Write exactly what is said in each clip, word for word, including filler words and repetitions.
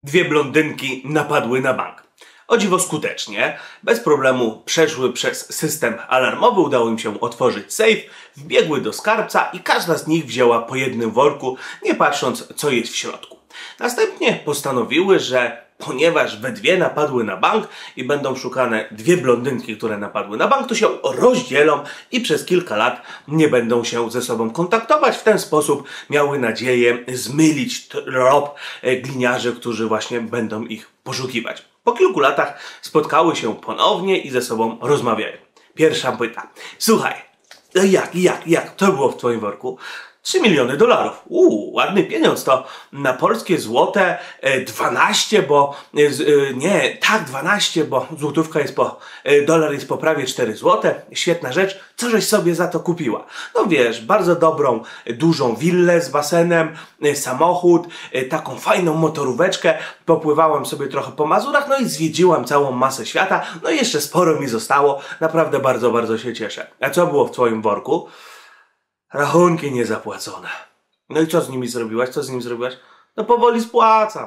Dwie blondynki napadły na bank. O dziwo skutecznie, bez problemu przeszły przez system alarmowy, udało im się otworzyć sejf, wbiegły do skarbca i każda z nich wzięła po jednym worku, nie patrząc, co jest w środku. Następnie postanowiły, że ponieważ we dwie napadły na bank i będą szukane dwie blondynki, które napadły na bank, to się rozdzielą i przez kilka lat nie będą się ze sobą kontaktować. W ten sposób miały nadzieję zmylić trop gliniarzy, którzy właśnie będą ich poszukiwać. Po kilku latach spotkały się ponownie i ze sobą rozmawiają. Pierwsza pyta: słuchaj, jak, jak, jak to było w twoim worku? trzy miliony dolarów. Uuu, ładny pieniądz. To na polskie złote dwanaście, bo nie, tak dwanaście, bo złotówka jest po, dolar jest po prawie cztery złote. Świetna rzecz. Co żeś sobie za to kupiła? No wiesz, bardzo dobrą, dużą willę z basenem, samochód, taką fajną motoróweczkę. Popływałam sobie trochę po Mazurach, no i zwiedziłam całą masę świata. No i jeszcze sporo mi zostało. Naprawdę bardzo, bardzo się cieszę. A co było w twoim worku? Rachunki niezapłacone. No i co z nimi zrobiłaś? Co z nimi zrobiłaś? No powoli spłacam.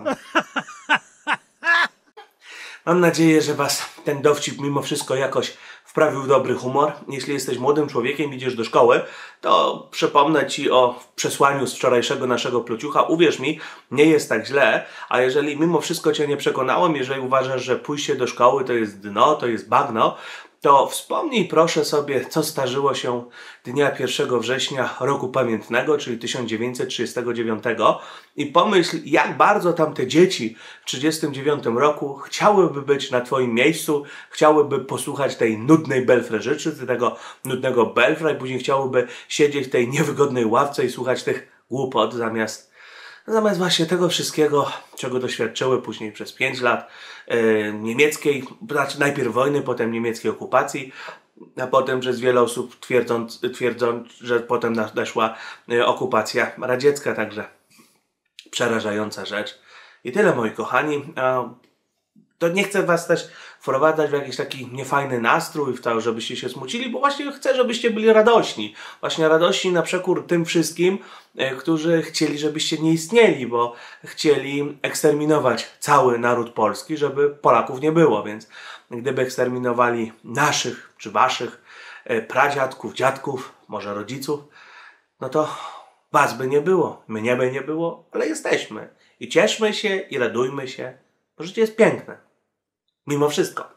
Mam nadzieję, że was ten dowcip mimo wszystko jakoś wprawił w dobry humor. Jeśli jesteś młodym człowiekiem, idziesz do szkoły, to przypomnę ci o przesłaniu z wczorajszego naszego plociucha. Uwierz mi, nie jest tak źle, a jeżeli mimo wszystko cię nie przekonałem, jeżeli uważasz, że pójście do szkoły to jest dno, to jest bagno, to wspomnij proszę sobie, co zdarzyło się dnia pierwszego września roku pamiętnego, czyli tysiąc dziewięćset trzydziestego dziewiątego i pomyśl, jak bardzo tamte dzieci w trzydziestym dziewiątym roku chciałyby być na twoim miejscu, chciałyby posłuchać tej nudnej belfreżyczy, tego nudnego belfra i później chciałyby siedzieć w tej niewygodnej ławce i słuchać tych głupot zamiast Zamiast właśnie tego wszystkiego, czego doświadczyły później przez pięć lat yy, niemieckiej, znaczy najpierw wojny, potem niemieckiej okupacji, a potem przez wiele osób twierdzą, twierdzą że potem nadeszła yy, okupacja radziecka, także przerażająca rzecz. I tyle, moi kochani. Yy, to nie chcę was też wprowadzać w jakiś taki niefajny nastrój, w to, żebyście się smucili, bo właśnie chcę, żebyście byli radośni. Właśnie radośni na przekór tym wszystkim, e, którzy chcieli, żebyście nie istnieli, bo chcieli eksterminować cały naród polski, żeby Polaków nie było. Więc gdyby eksterminowali naszych czy waszych e, pradziadków, dziadków, może rodziców, no to was by nie było, mnie by nie było, ale jesteśmy. I cieszmy się i radujmy się, bo życie jest piękne. Mimo wszystko.